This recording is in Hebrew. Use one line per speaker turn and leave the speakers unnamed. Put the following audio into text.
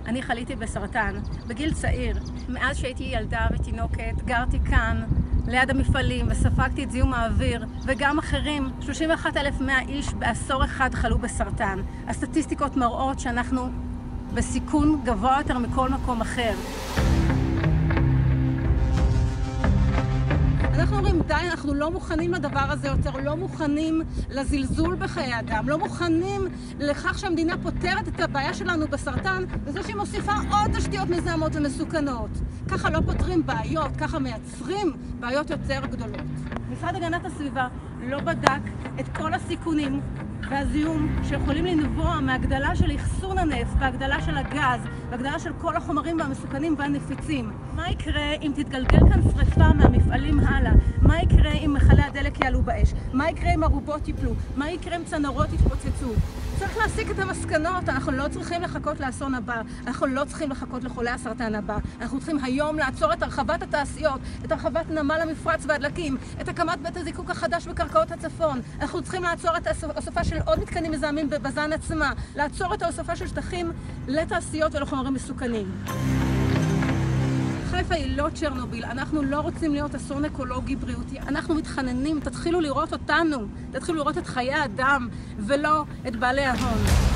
אני חליתי בסרטן בגיל צעיר. מאז שהייתי ילדה ותינוקת, גרתי כאן, ליד המפעלים, וספגתי את זיהום האוויר, וגם אחרים. 31,100 איש בעשור אחד חלו בסרטן. הסטטיסטיקות מראות שאנחנו בסיכון גבוה יותר מכל מקום אחר. אנחנו אומרים, די, אנחנו לא מוכנים לדבר הזה יותר, לא מוכנים לזלזול בחיי אדם, לא מוכנים לכך שהמדינה פותרת את הבעיה שלנו בסרטן, וזה שהיא מוסיפה עוד תשתיות מזהמות ומסוכנות. ככה לא פותרים בעיות, ככה מייצרים בעיות יותר גדולות. משרד הגנת הסביבה לא בדק את כל הסיכונים והזיהום שיכולים לנבוע מהגדלה של אחסון הנפט, והגדלה של הגז, והגדלה של כל החומרים והמסוכנים והנפיצים. מה יקרה אם תתגלגל כאן שריפה מהמפעלים הלאה? מה יקרה אם מכלי הדלק יעלו באש? מה יקרה אם ארובות ייפלו? מה יקרה אם צנרות יתפוצצו? צריך להסיק את המסקנות. אנחנו לא צריכים לחכות לאסון הבא, אנחנו לא צריכים לחכות לחולי הסרטן הבא. אנחנו צריכים היום לעצור את הרחבת התעשיות, את הרחבת נמל המפרץ והדלקים, את הקמת בית הזיקוק החדש בקרקעות הצפון. אנחנו צריכים לעצור את ההוספה של עוד מתקנים מזהמים בבז"ן עצמה, לעצור את ההוספה של שטחים לתעשיות ולחומרים מסוכנים. חיפה היא לא צ'רנוביל, אנחנו לא רוצים להיות אסון אקולוגי בריאותי, אנחנו מתחננים, תתחילו לראות אותנו, תתחילו לראות את חיי האדם ולא את בעלי ההון.